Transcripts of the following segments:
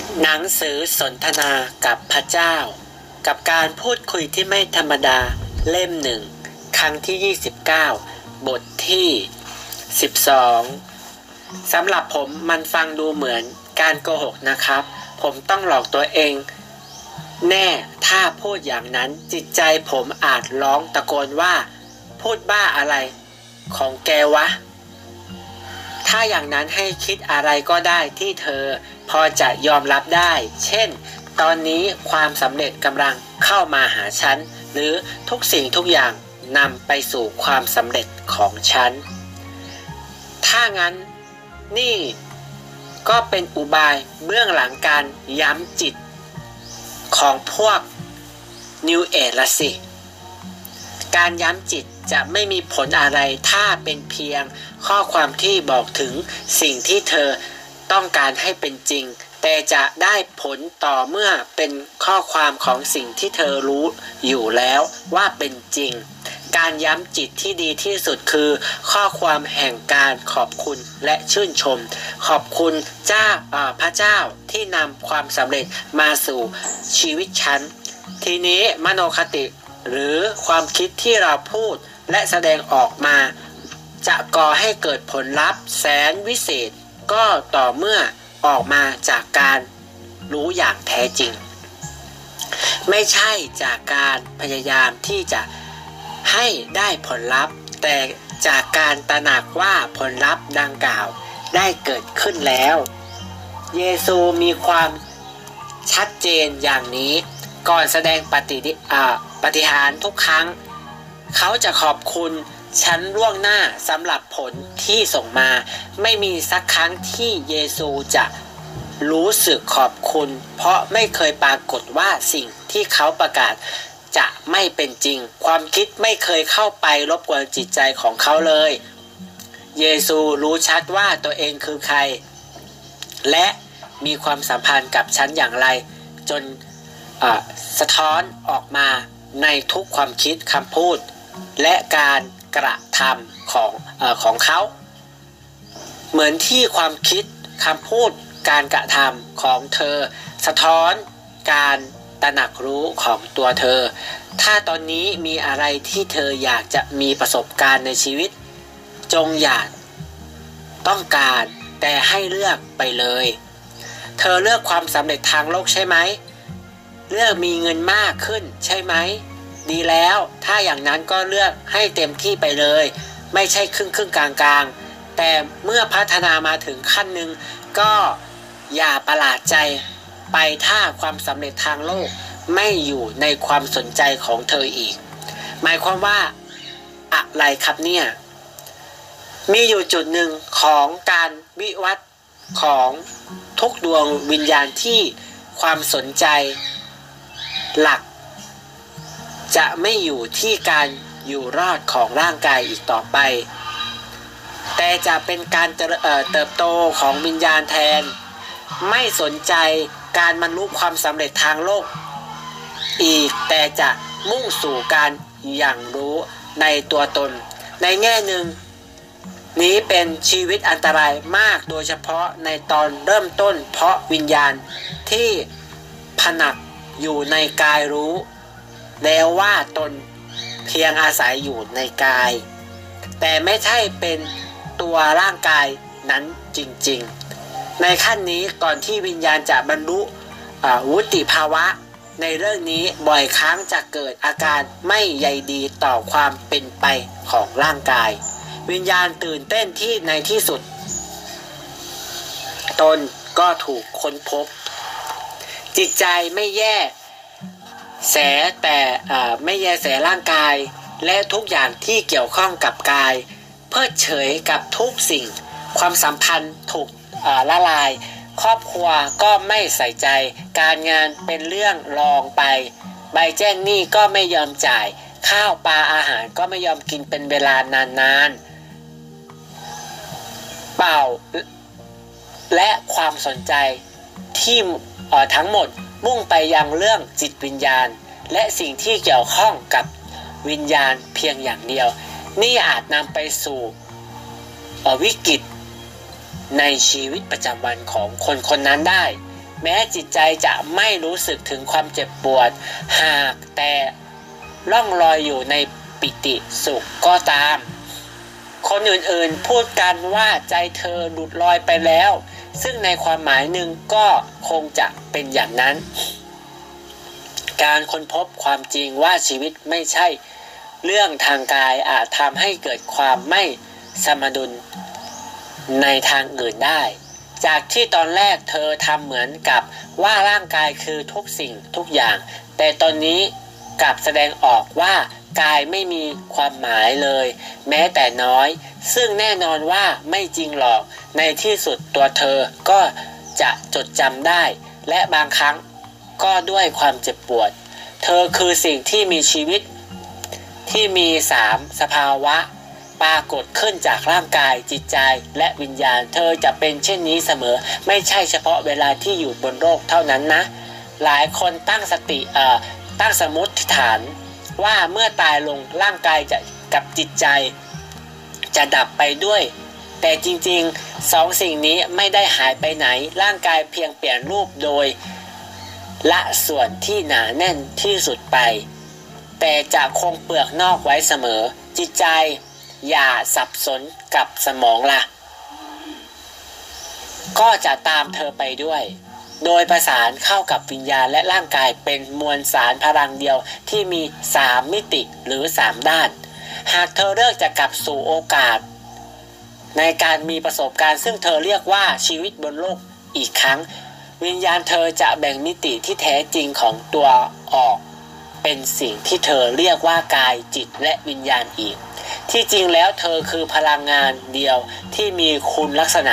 หนังสือสนทนากับพระเจ้ากับการพูดคุยที่ไม่ธรรมดาเล่มหนึ่งครั้งที่29บทที่12สำหรับผมมันฟังดูเหมือนการโกหกนะครับผมต้องหลอกตัวเองแน่ถ้าพูดอย่างนั้นจิตใจผมอาจร้องตะโกนว่าพูดบ้าอะไรของแกวะถ้าอย่างนั้นให้คิดอะไรก็ได้ที่เธอพอจะยอมรับได้เช่นตอนนี้ความสำเร็จกำลังเข้ามาหาฉันหรือทุกสิ่งทุกอย่างนำไปสู่ความสำเร็จของฉันถ้างั้นนี่ก็เป็นอุบายเบื้องหลังการย้ำจิตของพวก New Age ละสิการย้ำจิตจะไม่มีผลอะไรถ้าเป็นเพียงข้อความที่บอกถึงสิ่งที่เธอต้องการให้เป็นจริงแต่จะได้ผลต่อเมื่อเป็นข้อความของสิ่งที่เธอรู้อยู่แล้วว่าเป็นจริงการย้ำจิตที่ดีที่สุดคือข้อความแห่งการขอบคุณและชื่นชมขอบคุณพระเจ้าที่นำความสำเร็จมาสู่ชีวิตฉันทีนี้มโนคติหรือความคิดที่เราพูดและแสดงออกมาจะก่อให้เกิดผลลัพธ์แสนวิเศษก็ต่อเมื่อออกมาจากการรู้อย่างแท้จริงไม่ใช่จากการพยายามที่จะให้ได้ผลลัพธ์แต่จากการตระหนักว่าผลลัพธ์ดังกล่าวได้เกิดขึ้นแล้วเยซูมีความชัดเจนอย่างนี้ก่อนแสดงปฏิหารย์ทุกครั้งเขาจะขอบคุณฉันล่วงหน้าสำหรับผลที่ส่งมาไม่มีสักครั้งที่เยซูจะรู้สึกขอบคุณเพราะไม่เคยปรากฏว่าสิ่งที่เขาประกาศจะไม่เป็นจริงความคิดไม่เคยเข้าไปรบกวนจิตใจของเขาเลยเยซูรู้ชัดว่าตัวเองคือใครและมีความสัมพันธ์กับฉันอย่างไรจนสะท้อนออกมาในทุกความคิดคำพูดและการกระทำของเขาเหมือนที่ความคิดคำพูดการกระทำของเธอสะท้อนการตระหนักรู้ของตัวเธอถ้าตอนนี้มีอะไรที่เธออยากจะมีประสบการณ์ในชีวิตจงอย่าต้องการแต่ให้เลือกไปเลยเธอเลือกความสำเร็จทางโลกใช่ไหมเลือกมีเงินมากขึ้นใช่ไหมดีแล้วถ้าอย่างนั้นก็เลือกให้เต็มที่ไปเลยไม่ใช่ครึ่งกลางแต่เมื่อพัฒนามาถึงขั้นหนึ่งก็อย่าประหลาดใจไปถ้าความสำเร็จทางโลกไม่อยู่ในความสนใจของเธออีกหมายความว่าอะไรครับเนี่ยมีอยู่จุดหนึ่งของการวิวัฒน์ของทุกดวงวิญญาณที่ความสนใจหลักจะไม่อยู่ที่การอยู่รอดของร่างกายอีกต่อไปแต่จะเป็นการเติบโตของวิญญาณแทนไม่สนใจการบรรลุความสำเร็จทางโลกอีกแต่จะมุ่งสู่การอย่างรู้ในตัวตนในแง่หนึ่งนี้เป็นชีวิตอันตรายมากโดยเฉพาะในตอนเริ่มต้นเพราะวิญญาณที่ผนักอยู่ในกายรู้แล้วว่าตนเพียงอาศัยอยู่ในกายแต่ไม่ใช่เป็นตัวร่างกายนั้นจริงๆในขั้นนี้ก่อนที่วิญญาณจะบรรลุวุฒิภาวะในเรื่องนี้บ่อยครั้งจะเกิดอาการไม่ใยดีต่อความเป็นไปของร่างกายวิญญาณตื่นเต้นที่ในที่สุดตนก็ถูกค้นพบจิตใจไม่แย่แสแต่ไม่แยแสร่างกายและทุกอย่างที่เกี่ยวข้องกับกายเพิกเฉยกับทุกสิ่งความสัมพันธ์ถูกละลายครอบครัวก็ไม่ใส่ใจการงานเป็นเรื่องรองไปใบแจ้งหนี้ก็ไม่ยอมจ่ายข้าวปลาอาหารก็ไม่ยอมกินเป็นเวลานานๆเปล่าและความสนใจที่ทั้งหมดมุ่งไปยังเรื่องจิตวิญญาณและสิ่งที่เกี่ยวข้องกับวิญญาณเพียงอย่างเดียวนี่อาจนำไปสู่วิกฤตในชีวิตประจำวันของคนคนนั้นได้แม้จิตใจจะไม่รู้สึกถึงความเจ็บปวดหากแต่ล่องลอยอยู่ในปิติสุขก็ตามคนอื่นๆพูดกันว่าใจเธอหลุดลอยไปแล้วซึ่งในความหมายหนึ่งก็คงจะเป็นอย่างนั้นการค้นพบความจริงว่าชีวิตไม่ใช่เรื่องทางกายอาจทำให้เกิดความไม่สมดุลในทางอื่นได้จากที่ตอนแรกเธอทำเหมือนกับว่าร่างกายคือทุกสิ่งทุกอย่างแต่ตอนนี้กลับแสดงออกว่ากายไม่มีความหมายเลยแม้แต่น้อยซึ่งแน่นอนว่าไม่จริงหรอกในที่สุดตัวเธอก็จะจดจำได้และบางครั้งก็ด้วยความเจ็บปวดเธอคือสิ่งที่มีชีวิตที่มี3 สภาวะปรากฏขึ้นจากร่างกายจิตใจและวิญญาณเธอจะเป็นเช่นนี้เสมอไม่ใช่เฉพาะเวลาที่อยู่บนโลกเท่านั้นนะหลายคนตั้งสมมติฐานว่าเมื่อตายลงร่างกายจะกับจิตใจจะดับไปด้วยแต่จริงๆ2 สิ่งนี้ไม่ได้หายไปไหนร่างกายเพียงเปลี่ยนรูปโดยละส่วนที่หนาแน่นที่สุดไปแต่จะคงเปลือกนอกไว้เสมอจิตใจอย่าสับสนกับสมองล่ะก็จะตามเธอไปด้วยโดยประสานเข้ากับวิญญาณและร่างกายเป็นมวลสารพลังเดียวที่มี3 มิติหรือ3 ด้านหากเธอเลือกจะกลับสู่โอกาสในการมีประสบการณ์ซึ่งเธอเรียกว่าชีวิตบนโลกอีกครั้งวิญญาณเธอจะแบ่งมิติที่แท้จริงของตัวออกเป็นสิ่งที่เธอเรียกว่ากายจิตและวิญญาณอีกที่จริงแล้วเธอคือพลังงานเดียวที่มีคุณลักษณะ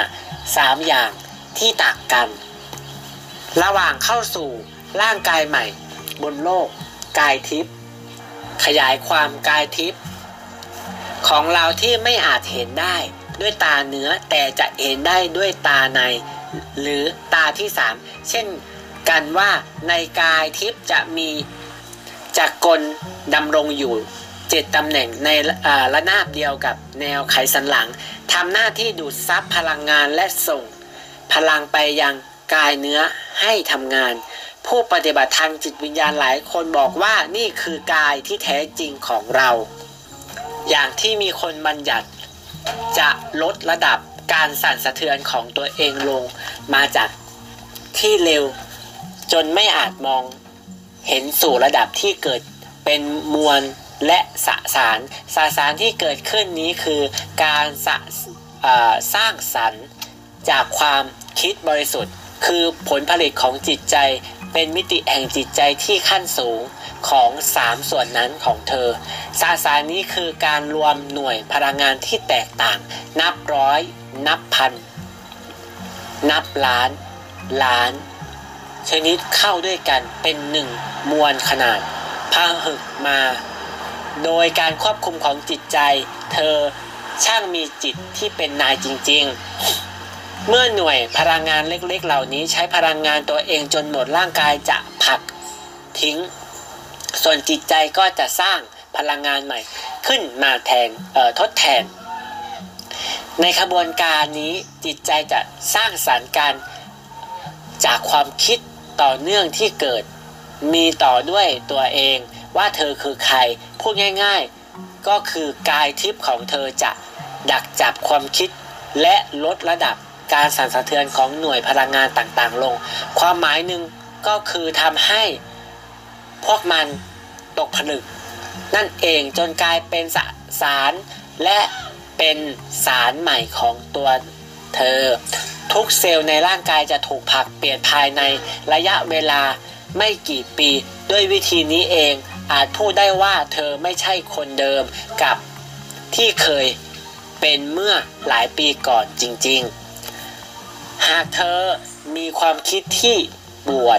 3 อย่างที่ต่างกันระหว่างเข้าสู่ร่างกายใหม่บนโลกกายทิพย์ขยายความกายทิพย์ของเราที่ไม่อาจเห็นได้ด้วยตาเนื้อแต่จะเห็นได้ด้วยตาในหรือตาที่3เช่นกันว่าในกายทิพย์จะมีจักรดำรงอยู่7 ตำแหน่งในระนาบเดียวกับแนวไขสันหลังทำหน้าที่ดูดซับพลังงานและส่งพลังไปยังกายเนื้อให้ทำงานผู้ปฏิบัติทางจิตวิญญาณหลายคนบอกว่านี่คือกายที่แท้จริงของเราอย่างที่มีคนบัญญัติจะลดระดับการสั่นสะเทือนของตัวเองลงมาจากที่เร็วจนไม่อาจมองเห็นสู่ระดับที่เกิดเป็นมวลและสสารที่เกิดขึ้นนี้คือการสร้างสรรค์จากความคิดบริสุทธิ์คือผลผลิตของจิตใจเป็นมิติแห่งจิตใจที่ขั้นสูงของ3 ส่วนนั้นของเธอสารนี้คือการรวมหน่วยพลังงานที่แตกต่างนับร้อยนับพันนับล้านชนิดเข้าด้วยกันเป็น1 มวลขนาดพาหึกมาโดยการควบคุมของจิตใจเธอช่างมีจิตที่เป็นนายจริงๆเมื่อหน่วยพลังงานเล็กๆเหล่านี้ใช้พลังงานตัวเองจนหมดร่างกายจะผลักทิ้งส่วนจิตใจก็จะสร้างพลังงานใหม่ขึ้นมาทดแทนในขบวนการนี้จิตใจจะสร้างสรรค์การจากความคิดต่อเนื่องที่เกิดมีต่อด้วยตัวเองว่าเธอคือใครพูดง่ายๆก็คือกายทิพย์ของเธอจะดักจับความคิดและลดระดับการสั่นสะเทือนของหน่วยพลังงานต่างๆลงความหมายหนึ่งก็คือทำให้พวกมันตกผลึกนั่นเองจนกลายเป็นสารและเป็นสารใหม่ของตัวเธอทุกเซลล์ในร่างกายจะถูกผลักเปลี่ยนภายในระยะเวลาไม่กี่ปีด้วยวิธีนี้เองอาจพูดได้ว่าเธอไม่ใช่คนเดิมกับที่เคยเป็นเมื่อหลายปีก่อนจริงๆหากเธอมีความคิดที่ป่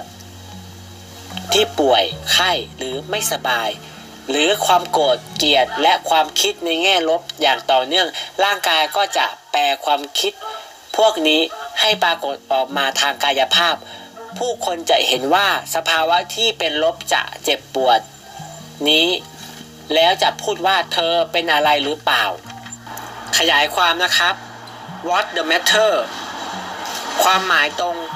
วยไข้หรือไม่สบายหรือความโกรธเกลียดและความคิดในแง่ลบอย่างต่อเนื่องร่างกายก็จะแปลความคิดพวกนี้ให้ปรากฏออกมาทางกายภาพผู้คนจะเห็นว่าสภาวะที่เป็นลบจะเจ็บปวดนี้แล้วจะพูดว่าเธอเป็นอะไรหรือเปล่าขยายความนะครับ What the matter ความหมายตรง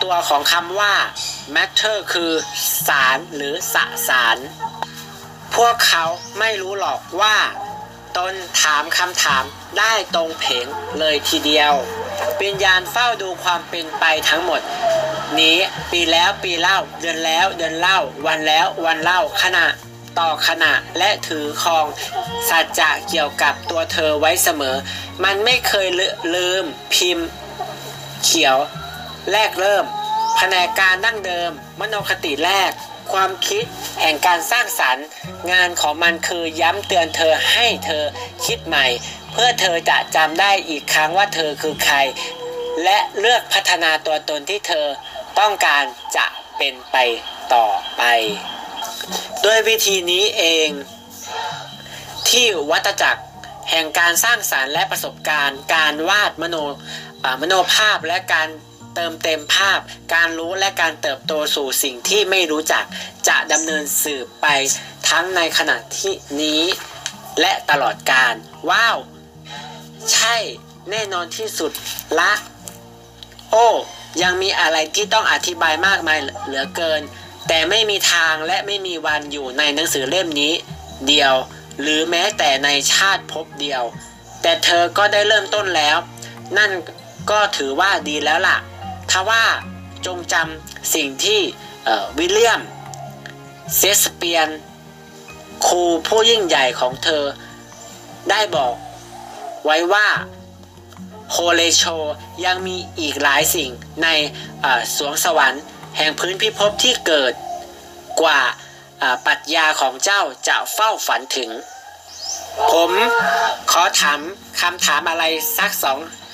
ตัวของคำว่า matter คือสารหรือสสารพวกเขาไม่รู้หรอกว่าตนถามคำถามได้ตรงเพงเลยทีเดียววิญญาณเฝ้าดูความเป็นไปทั้งหมดนี้ปีแล้วปีเล่าเดือนแล้วเดือนเล่าวันแล้ววันเล่าขณะต่อขณะและถือครองสัจจะเกี่ยวกับตัวเธอไว้เสมอมันไม่เคยลืมพิมพ์เขียวแรกเริ่มแผนกการดั้งเดิมมโนคติแรกความคิดแห่งการสร้างสรรค์งานของมันคือย้ำเตือนเธอให้เธอคิดใหม่เพื่อเธอจะจำได้อีกครั้งว่าเธอคือใครและเลือกพัฒนาตัวตนที่เธอต้องการจะเป็นไปต่อไปด้วยวิธีนี้เองที่วัฏจักรแห่งการสร้างสรรค์และประสบการณ์การวาดมโนภาพและการเติมเต็มภาพการรู้และการเติบโตสู่สิ่งที่ไม่รู้จักจะดำเนินสืบไปทั้งในขณะที่นี้และตลอดกาลว้าวใช่แน่นอนที่สุดละโอ้ยังมีอะไรที่ต้องอธิบายมากมายเหลือเกินแต่ไม่มีทางและไม่มีวันอยู่ในหนังสือเล่มนี้เดียวหรือแม้แต่ในชาติภพเดียวแต่เธอก็ได้เริ่มต้นแล้วนั่นก็ถือว่าดีแล้วล่ะทว่าจงจำสิ่งที่วิลเลียมเชกสเปียร์ครูผู้ยิ่งใหญ่ของเธอได้บอกไว้ว่าโฮเลโชยังมีอีกหลายสิ่งในสวงสวรรค์แห่งพื้นพิภพที่เกิดกว่าปรัชญาของเจ้าจะเฝ้าฝันถึงผมขอถามคำถามอะไรสัก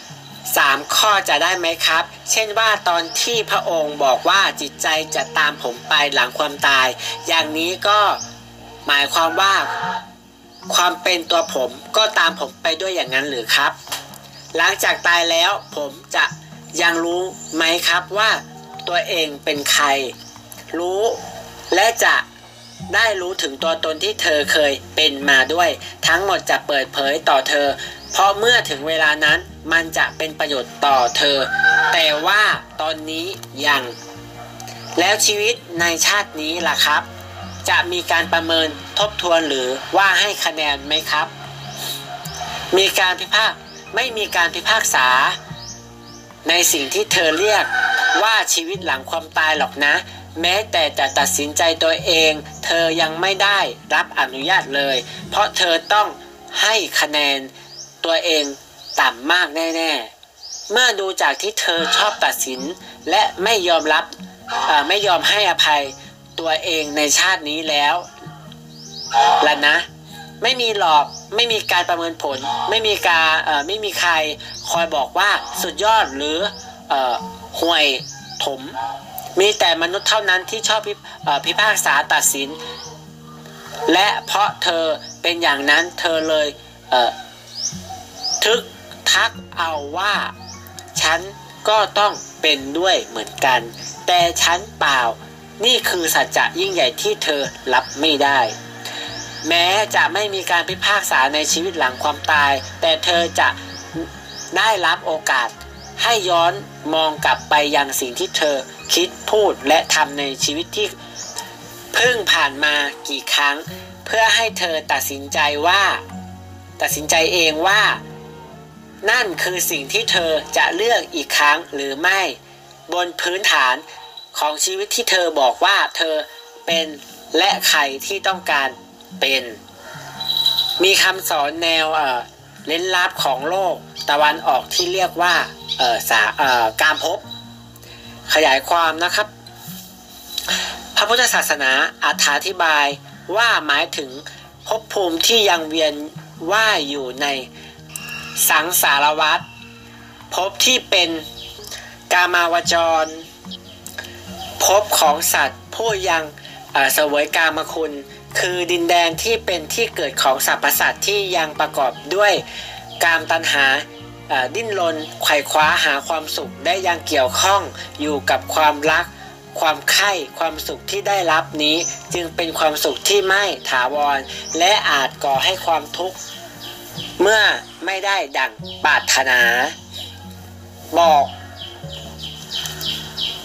3 ข้อจะได้ไหมครับเช่นว่าตอนที่พระองค์บอกว่าจิตใจจะตามผมไปหลังความตายอย่างนี้ก็หมายความว่าความเป็นตัวผมก็ตามผมไปด้วยอย่างนั้นหรือครับหลังจากตายแล้วผมจะยังรู้ไหมครับว่าตัวเองเป็นใครรู้และจะได้รู้ถึงตัวตนที่เธอเคยเป็นมาด้วยทั้งหมดจะเปิดเผยต่อเธอเพราะเมื่อถึงเวลานั้นมันจะเป็นประโยชน์ต่อเธอแต่ว่าตอนนี้ยังแล้วชีวิตในชาตินี้ล่ะครับจะมีการประเมินทบทวนหรือว่าให้คะแนนไหมครับไม่มีการพิพากษาในสิ่งที่เธอเรียกว่าชีวิตหลังความตายหรอกนะแม้แต่จะตัดสินใจตัวเองเธอยังไม่ได้รับอนุญาตเลยเพราะเธอต้องให้คะแนนตัวเองต่ำมากแน่ๆเมื่อดูจากที่เธอชอบตัดสินและไม่ยอมให้อภัยตัวเองในชาตินี้แล้วล่ะนะไม่มีหรอกไม่มีการประเมินผลไม่มีใครคอยบอกว่าสุดยอดหรือห่วยถมมีแต่มนุษย์เท่านั้นที่ชอบพิพากษาตัดสินและเพราะเธอเป็นอย่างนั้นเธอเลยทักเอาว่าฉันก็ต้องเป็นด้วยเหมือนกันแต่ฉันเปล่านี่คือสัจจะยิ่งใหญ่ที่เธอรับไม่ได้แม้จะไม่มีการพิพากษาในชีวิตหลังความตายแต่เธอจะได้รับโอกาสให้ย้อนมองกลับไปยังสิ่งที่เธอคิดพูดและทำในชีวิตที่เพิ่งผ่านมากี่ครั้งเพื่อให้เธอตัดสินใจเองว่านั่นคือสิ่งที่เธอจะเลือกอีกครั้งหรือไม่บนพื้นฐานของชีวิตที่เธอบอกว่าเธอเป็นและใครที่ต้องการเป็นมีคำสอนแนวเล่นลับของโลกตะวันออกที่เรียกว่าการพบขยายความนะครับพระพุทธศาสนาอธิบายว่าหมายถึงภพภูมิที่ยังเวียนว่ายอยู่ในสังสารวัฏภพที่เป็นกามาวจรภพของสัตว์ผู้ยังเสวยกามคุณคือดินแดนที่เป็นที่เกิดของสรรพสัตว์ที่ยังประกอบด้วยกามตัณหาดิ้นรนไขว่คว้าหาความสุขได้ยังเกี่ยวข้องอยู่กับความรักความใคร่ความสุขที่ได้รับนี้จึงเป็นความสุขที่ไม่ถาวรและอาจก่อให้ความทุกข์เมื่อไม่ได้ดั่งปรารถนาบอก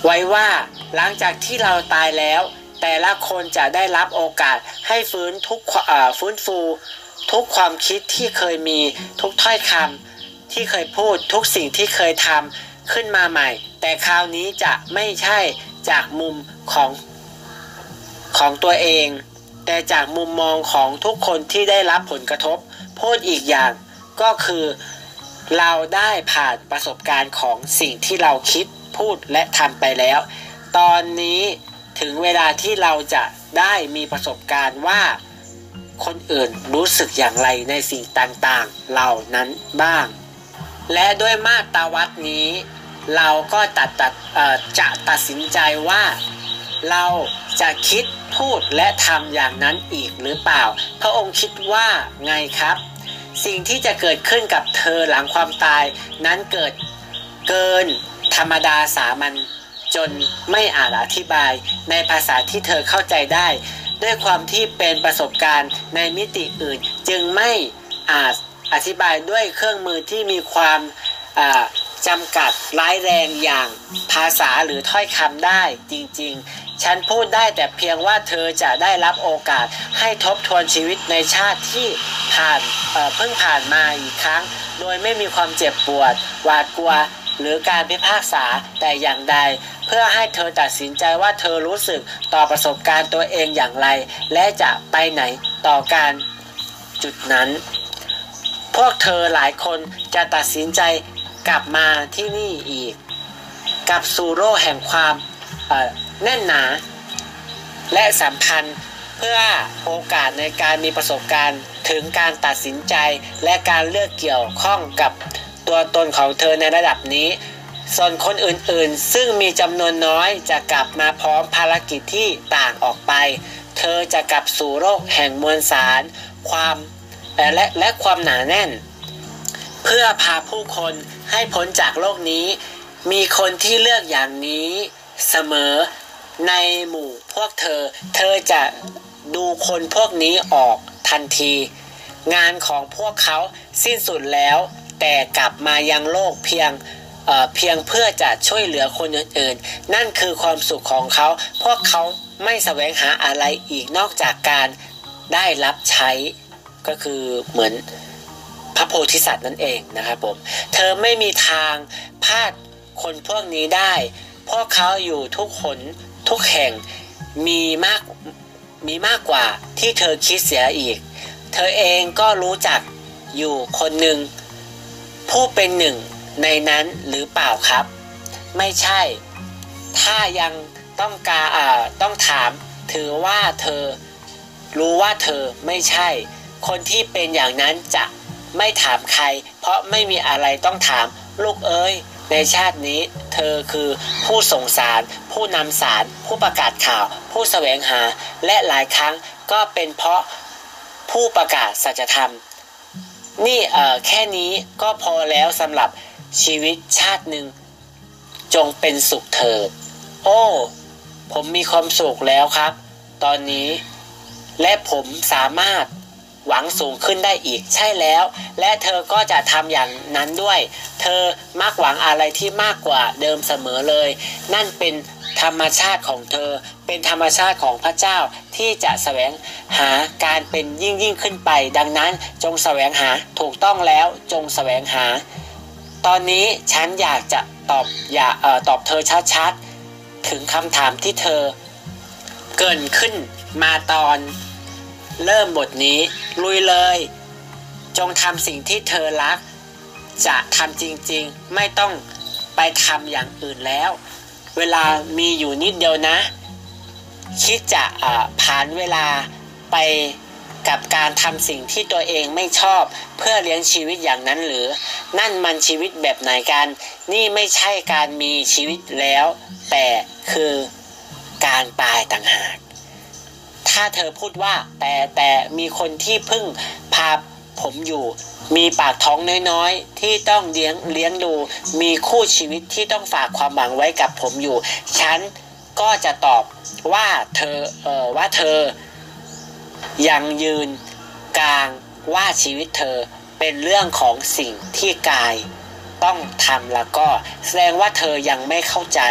ไว้ว่าหลังจากที่เราตายแล้วแต่ละคนจะได้รับโอกาสให้ฟื้นฟูทุกความคิดที่เคยมีทุกถ้อยคำที่เคยพูดทุกสิ่งที่เคยทำขึ้นมาใหม่แต่คราวนี้จะไม่ใช่จากมุมของตัวเองแต่จากมุมมองของทุกคนที่ได้รับผลกระทบพูดอีกอย่างก็คือเราได้ผ่านประสบการณ์ของสิ่งที่เราคิดพูดและทำไปแล้วตอนนี้ถึงเวลาที่เราจะได้มีประสบการณ์ว่าคนอื่นรู้สึกอย่างไรในสิ่งต่างๆเหล่านั้นบ้างและด้วยมาตราวัดนี้เราก็จะตัดสินใจว่าเราจะคิดพูดและทำอย่างนั้นอีกหรือเปล่าพระองค์คิดว่าไงครับสิ่งที่จะเกิดขึ้นกับเธอหลังความตายนั้นเกินธรรมดาสามัญจนไม่อาจอธิบายในภาษาที่เธอเข้าใจได้ด้วยความที่เป็นประสบการณ์ในมิติอื่นจึงไม่อาจอธิบายด้วยเครื่องมือที่มีความจำกัดร้ายแรงอย่างภาษาหรือถ้อยคำได้จริงๆฉันพูดได้แต่เพียงว่าเธอจะได้รับโอกาสให้ทบทวนชีวิตในชาติที่เพิ่งผ่านมาอีกครั้งโดยไม่มีความเจ็บปวดหวาดกลัวหรือการพิพากษาแต่อย่างใดเพื่อให้เธอตัดสินใจว่าเธอรู้สึกต่อประสบการณ์ตัวเองอย่างไรและจะไปไหนต่อการจุดนั้นพวกเธอหลายคนจะตัดสินใจกลับมาที่นี่อีกกลับสู่โลกแห่งความแน่นหนาและสัมพันธ์เพื่อโอกาสในการมีประสบการณ์ถึงการตัดสินใจและการเลือกเกี่ยวข้องกับตัวตนของเธอในระดับนี้ส่วนคนอื่นๆซึ่งมีจำนวนน้อยจะกลับมาพร้อมภารกิจที่ต่างออกไปเธอจะกลับสู่โลกแห่งมวลสารความและความหนาแน่นเพื่อพาผู้คนให้พ้นจากโลกนี้มีคนที่เลือกอย่างนี้เสมอในหมู่พวกเธอจะดูคนพวกนี้ออกทันทีงานของพวกเขาสิ้นสุดแล้วแต่กลับมายังโลกเพียงเพื่อจะช่วยเหลือคนอื่นๆนั่นคือความสุขของเขาพวกเขาไม่แสวงหาอะไรอีกนอกจากการได้รับใช้ก็คือเหมือนพระโพธิสัตว์นั่นเองนะครับผมเธอไม่มีทางพลาดคนพวกนี้ได้พวกเขาอยู่ทุกคนทุกแห่งมีมากกว่าที่เธอคิดเสียอีกเธอเองก็รู้จักอยู่คนหนึ่งผู้เป็นหนึ่งในนั้นหรือเปล่าครับไม่ใช่ถ้ายังต้องถามถือว่าเธอรู้ว่าเธอไม่ใช่คนที่เป็นอย่างนั้นจะไม่ถามใครเพราะไม่มีอะไรต้องถามลูกเอ้ยในชาตินี้เธอคือผู้ส่งสารผู้นำสารผู้ประกาศข่าวผู้แสวงหาและหลายครั้งก็เป็นเพราะผู้ประกาศสัจธรรมนี่แค่นี้ก็พอแล้วสำหรับชีวิตชาติหนึ่งจงเป็นสุขเถิดโอ้ผมมีความสุขแล้วครับตอนนี้และผมสามารถหวังสูงขึ้นได้อีกใช่แล้วและเธอก็จะทำอย่างนั้นด้วยเธอมักหวังอะไรที่มากกว่าเดิมเสมอเลยนั่นเป็นธรรมชาติของเธอเป็นธรรมชาติของพระเจ้าที่จะแสวงหาการเป็นยิ่งขึ้นไปดังนั้นจงแสวงหาถูกต้องแล้วจงแสวงหาตอนนี้ฉันอยากจะตอบเธอชัดๆถึงคำถามที่เธอเกริ่นขึ้นมาตอนเริ่มบทนี้ลุยเลยจงทำสิ่งที่เธอรักจะทำจริงๆไม่ต้องไปทำอย่างอื่นแล้วเวลามีอยู่นิดเดียวนะคิดจะผ่านเวลาไปกับการทำสิ่งที่ตัวเองไม่ชอบเพื่อเลี้ยงชีวิตอย่างนั้นหรือนั่นมันชีวิตแบบไหนกันนี่ไม่ใช่การมีชีวิตแล้วแต่คือการตายต่างหากถ้าเธอพูดว่าแต่มีคนที่พึ่งพาผมอยู่มีปากท้องน้อยๆที่ต้องเลี้ยงดูมีคู่ชีวิตที่ต้องฝากความหวังไว้กับผมอยู่ฉันก็จะตอบว่าเธอยังยืนกลางว่าชีวิตเธอเป็นเรื่องของสิ่งที่กายต้องทำแล้วก็แสดงว่าเธอยังไม่เข้าใจ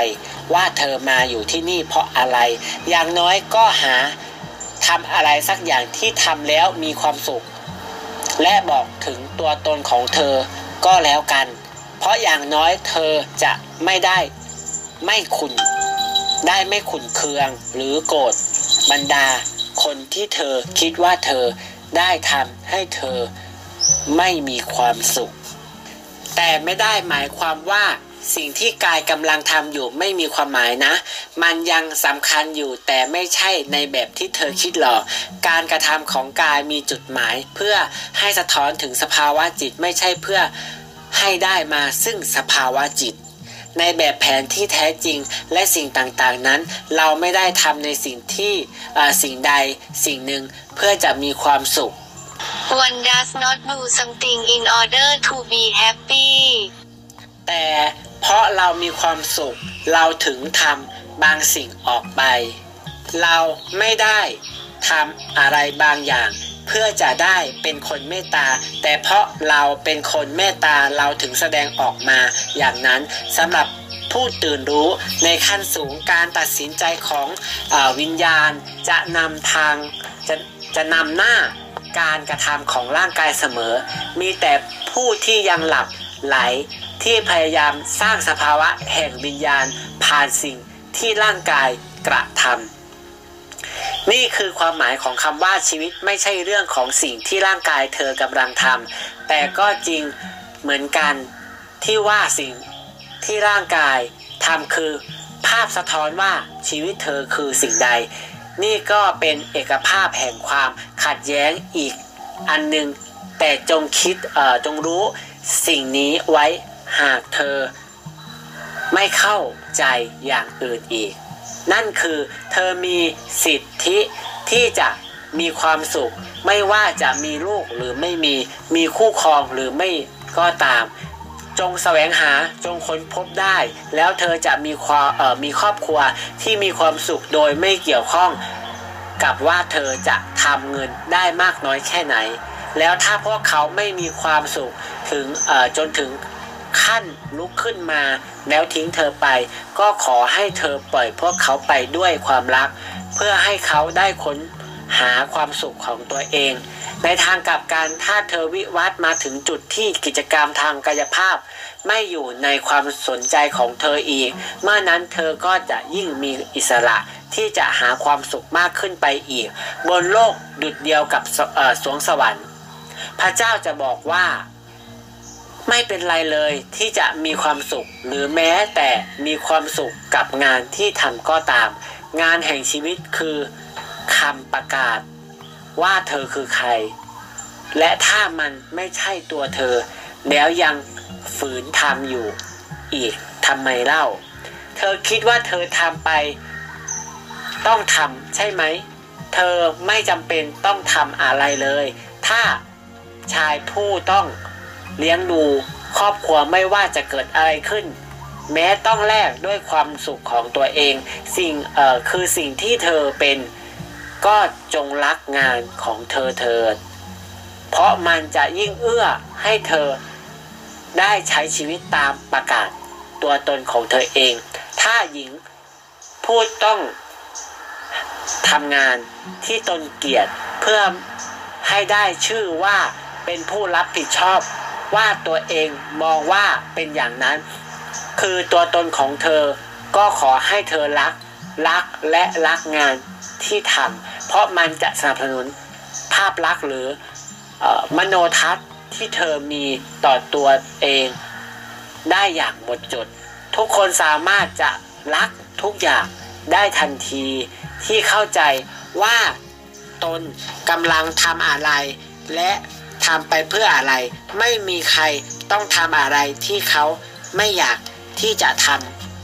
ว่าเธอมาอยู่ที่นี่เพราะอะไรอย่างน้อยก็หาทำอะไรสักอย่างที่ทำแล้วมีความสุขและบอกถึงตัวตนของเธอก็แล้วกันเพราะอย่างน้อยเธอจะไม่ขุ่นเคืองหรือโกรธบรรดาคนที่เธอคิดว่าเธอได้ทำให้เธอไม่มีความสุขแต่ไม่ได้หมายความว่าสิ่งที่กายกำลังทำอยู่ไม่มีความหมายนะมันยังสำคัญอยู่แต่ไม่ใช่ในแบบที่เธอคิดหรอกการกระทำของกายมีจุดหมายเพื่อให้สะท้อนถึงสภาวะจิตไม่ใช่เพื่อให้ได้มาซึ่งสภาวะจิตในแบบแผนที่แท้จริงและสิ่งต่างๆนั้นเราไม่ได้ทำในสิ่งใดสิ่งหนึ่งเพื่อจะมีความสุข One does not do something in order to be happy แต่เพราะเรามีความสุขเราถึงทำบางสิ่งออกไปเราไม่ได้ทำอะไรบางอย่างเพื่อจะได้เป็นคนเมตตาแต่เพราะเราเป็นคนเมตตาเราถึงแสดงออกมาอย่างนั้นสำหรับผู้ตื่นรู้ในขั้นสูงการตัดสินใจของวิญญาณจะนำหน้าการกระทำของร่างกายเสมอมีแต่ผู้ที่ยังหลับไหลที่พยายามสร้างสภาวะแห่งวิญญาณผ่านสิ่งที่ร่างกายกระทำนี่คือความหมายของคำว่าชีวิตไม่ใช่เรื่องของสิ่งที่ร่างกายเธอกำลังทำแต่ก็จริงเหมือนกันที่ว่าสิ่งที่ร่างกายทำคือภาพสะท้อนว่าชีวิตเธอคือสิ่งใดนี่ก็เป็นเอกภาพแห่งความขัดแย้งอีกอันหนึ่งแต่จงรู้สิ่งนี้ไว้หากเธอไม่เข้าใจอย่างอื่นอีกนั่นคือเธอมีสิทธิที่จะมีความสุขไม่ว่าจะมีลูกหรือไม่มีคู่ครองหรือไม่ก็ตามจงแสวงหาจงค้นพบได้แล้วเธอจะมีครอบครัวที่มีความสุขโดยไม่เกี่ยวข้องกับว่าเธอจะทำเงินได้มากน้อยแค่ไหนแล้วถ้าพวกเขาไม่มีความสุขจนถึงขั้นลุกขึ้นมาแล้วทิ้งเธอไปก็ขอให้เธอปล่อยพวกเขาไปด้วยความรักเพื่อให้เขาได้ค้นหาความสุขของตัวเองในทางกลับกันถ้าเธอวิวัฒน์มาถึงจุดที่กิจกรรมทางกายภาพไม่อยู่ในความสนใจของเธออีกเมื่อนั้นเธอก็จะยิ่งมีอิสระที่จะหาความสุขมากขึ้นไปอีกบนโลกดุจเดียวกับสวงสวรรค์พระเจ้าจะบอกว่าไม่เป็นไรเลยที่จะมีความสุขหรือแม้แต่มีความสุขกับงานที่ทำก็ตามงานแห่งชีวิตคือคำประกาศว่าเธอคือใครและถ้ามันไม่ใช่ตัวเธอแล้วยังฝืนทำอยู่อีกทำไมเล่าเธอคิดว่าเธอทำไปต้องทำใช่ไหมเธอไม่จำเป็นต้องทำอะไรเลยถ้าชายผู้ต้องเลี้ยงดูครอบครัวไม่ว่าจะเกิดอะไรขึ้นแม้ต้องแลกด้วยความสุขของตัวเองคือสิ่งที่เธอเป็นก็จงรักงานของเธอเถิดเพราะมันจะยิ่งเอื้อให้เธอได้ใช้ชีวิตตามประกาศตัวตนของเธอเองถ้าหญิงผู้ต้องทำงานที่ตนเกลียดเพื่อให้ได้ชื่อว่าเป็นผู้รับผิดชอบว่าตัวเองมองว่าเป็นอย่างนั้นคือตัวตนของเธอก็ขอให้เธอรักและรักงานที่ทำเพราะมันจะสนับสนุนภาพลักษณ์หรือมโนทัศน์ที่เธอมีต่อตัวเองได้อย่างหมดจดทุกคนสามารถจะรักทุกอย่างได้ทันทีที่เข้าใจว่าตนกำลังทำอะไรและทำไปเพื่ออะไรไม่มีใครต้องทำอะไรที่เขาไม่อยากที่จะทำ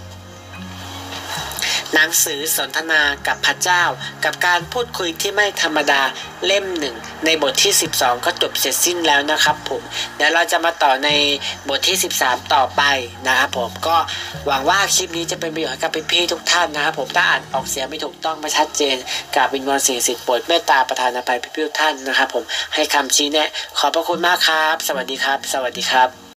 หนังสือสนทนากับพระเจ้ากับการพูดคุยที่ไม่ธรรมดาเล่ม1ในบทที่12ก็จบเสร็จสิ้นแล้วนะครับผมเดี๋ยวเราจะมาต่อในบทที่13ต่อไปนะครับผมก็หวังว่าคลิปนี้จะเป็นประโยชน์ให้กับพี่ๆทุกท่านนะครับผมถ้าอ่านออกเสียงไม่ถูกต้องไม่ชัดเจนกราบวิงวอนสิ่งศักดิ์สิทธิ์โปรดเมตตาประทานอภัยพี่ๆทุกท่านนะครับผมให้คำชี้แนะขอบพระคุณมากครับสวัสดีครับ